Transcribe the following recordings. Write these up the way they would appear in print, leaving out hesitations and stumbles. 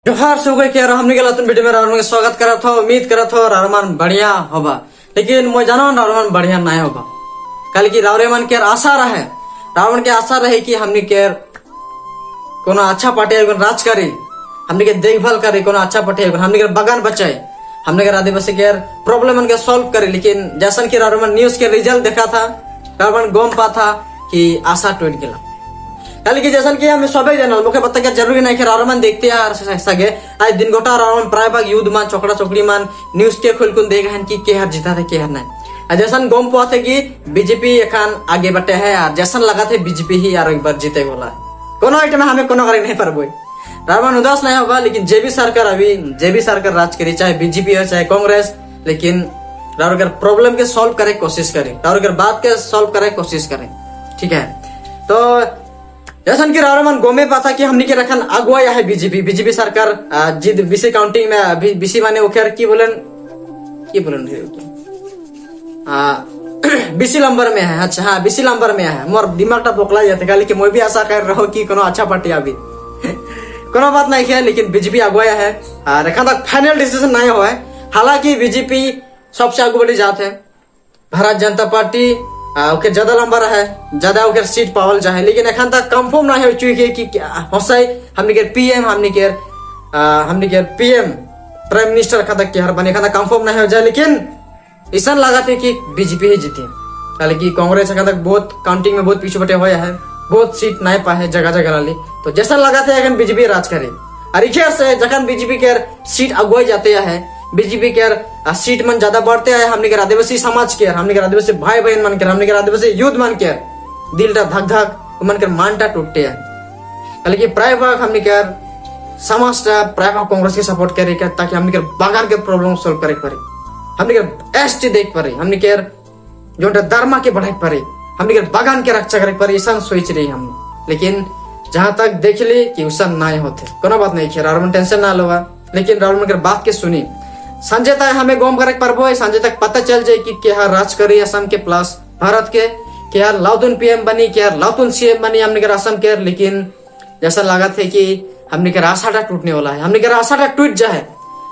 जोहार सुबह के हमने के लतन वीडियो में रावण के स्वागत करा था। उम्मीद करा था रावण बढ़िया होगा, लेकिन मैं जानो रावण बढ़िया नहीं होगा। कल की रावण के आशा रहे, रावण के आशा रहे कि हमने के कोनो अच्छा पार्टी राज करे, हमने के देखभाल करे, कोनो अच्छा पार्टी हमने के बगान बचाए, हमने के आदिवासी के प्रॉब्लम के सॉल्व करे। लेकिन जैसन की रावण न्यूज के रिजल्ट देखा था, रावण गम पा था कि आशा टूट गया। कल की जैसन की हमें सभी जानल मुखे बता के जरूरी नहीं कि रावण देखते हैं सगे आज दिन गोटा रावण प्राय भाग युद्ध मान चौकड़ा चौकड़ी मान न्यूज के खोल कुन देख कि के हर जीता थे के हर नहीं। जैसन गम पाते कि बीजेपी एखान आगे बढ़े है और जैसन लगा थे बीजेपी ही यार एक बार जीते बोला कोनो आइटम हमें कोनो करे नहीं पर रावण उदास नहीं होगा। लेकिन जेबी सरकार राज करी, चाहे बीजेपी हो चाहे कांग्रेस, लेकिन रावण प्रॉब्लम के सॉल्व करे कोशिश करे, रावण बात के सॉल्व करे कोशिश करे। ठीक है, तो जैसन की रावण गोमे पाता कि हमने के रखन अगुआ है बीजेपी सरकार जिद बीसी काउंटिंग में बीसी माने उखेर की बोलन बीसी नंबर में है। अच्छा हाँ, बीसी नंबर में है। मोर दिमाग टा बोकला जाते का, लेकिन मैं भी आशा कर रहा हूँ कि कोनो अच्छा पार्टी अभी कोनो बात नहीं है। लेकिन बीजेपी अगुआ है और एखन तक फाइनल डिसीजन नहीं हुआ है। हालांकि बीजेपी सबसे आगू बढ़ी जाते है, भारत जनता पार्टी ओके ज्यादा नंबर है, ज्यादा ओके सीट पावल जाए, लेकिन एखन तक कंफर्म नहीं हो चुकी है कि होसई हमने के पीएम प्राइम मिनिस्टर खाता के हर बने खाता कंफर्म नहीं हो जाए। लेकिन ऐसा लगा थे कि बीजेपी ही जीती, हालांकि कांग्रेस एखन तक बहुत काउंटिंग में बहुत पीछे बटे हुए है, बहुत सीट नहीं पाए जगह जगह वाली। तो जैसा लगा था एखन बीजेपी राज करे और इखेर से जखन बीजेपी के सीट अगुआई जाते है, बीजेपी के सीट मन ज्यादा बढ़ते हैं, हमने के आदिवासी समाज के, हमने के आदिवासी भाई बहन मन के, हमने के आदिवासी यूथ मन के दिल टा धक धक मन के मानटा टूटते हैं। हालांकि प्राय भाग हमने के समाज प्राय भाग कांग्रेस के सपोर्ट करे ताकि हमने के बागान के प्रॉब्लम सॉल्व करे पारे, हमने के एसटी देख पारे, हमने के जो धर्म के बढ़ाई पारे, हमने के बागान के रक्षा करे पारे, ऐसा सोच रही हम। लेकिन जहां तक देख ली कि उसा नहीं होते, कोनो बात नहीं है, रावण टेंशन ना लोगा। लेकिन रावण के बात के सुनी संजय तक हमें गोम करे परबो, संजय तक पता चल जाए कि क्या राज करी असम के प्लस भारत के, क्या लाउतुन पीएम बनी, क्या लाउतुन सीएम बनी हमने के असम के। लेकिन जैसा लगा थे कि हमने के आशा टूटने वाला है, हमने के आशा टूट जाए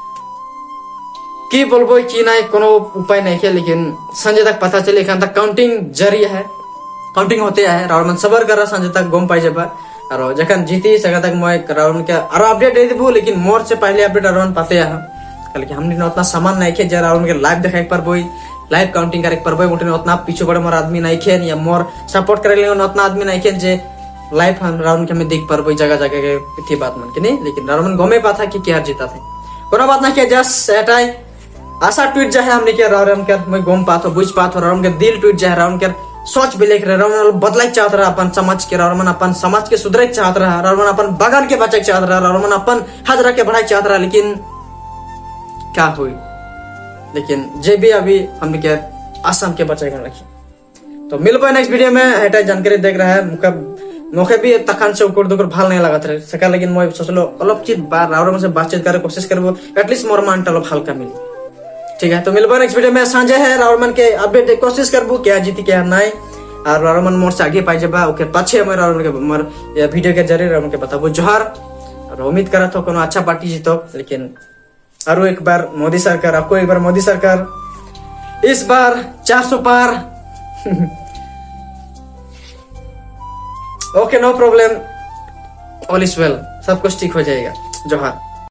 की बोलबो कि नहीं, कोनो उपाय नहीं है। लेकिन संजय तक पता चले तक काउंटिंग जारी है, काउंटिंग होते है, रावण सबर कर रहा संजय तक गोम पाई जब और जखन जीती सगा तक मैं रावण के और अपडेट दे देबो। लेकिन मोर से पहले अपडेट रावण पाते है, कि हमने उतना सामान नहीं खे जरा उनके लाइव देखाई पर बोई, लाइव काउंटिंग करे पर बोई, मुठे उतना पीछे बड़े मोर आदमी नहीं खे या मोर सपोर्ट करे ले उतना आदमी नहीं खे जे लाइव राउंड के में देख पर बोई जगह जगह के थी बात मन के नहीं। लेकिन रावण गमे पाता कि क्या जीता थे, कोनो बात नहीं के जस्ट एटाई आशा टूट जाए हमने के रावण के मैं गम पातो बुझ पातो, रावण के दिल टूट जाए, रावण के सोच भी लेकर रावण बदलाई चाहत रहा अपन समाज के, रावण अपन समाज के सुधरे चाहत रहा, रावण अपन बगान के बचाए चाहत रहा, रावण अपन हाजरा के बढ़ाई चाहत रहा। लेकिन क्या हुई, लेकिन जे भी अभी हमने क्या असम के बचाए कर रखी। तो मिल पाए नेक्स्ट वीडियो में, हेटा जानकारी देख रहा है मुखे भी तखान से उकुड़ दुकुड़ भाल नहीं लगा था सका। लेकिन मैं सोचलो अलग चीज बार रावण से बातचीत करे कोशिश करबो, एटलीस्ट मोर मान टलो हल्का मिली। ठीक है, तो मिल पाए नेक्स्ट वीडियो में। सांझे है रावण के अपडेट कोशिश करबो क्या जीती क्या नहीं, और रावण मोर से आगे पाई जबा ओके पाछे मैं रावण के मोर वीडियो के जरिए रावण के बताबो जोहार। और उम्मीद करा तो कोनो अच्छा पार्टी जीतो। लेकिन और एक बार मोदी सरकार, आपको एक बार मोदी सरकार इस बार 400 पार okay no problem, all is well, सब कुछ ठीक हो जाएगा। जोहार।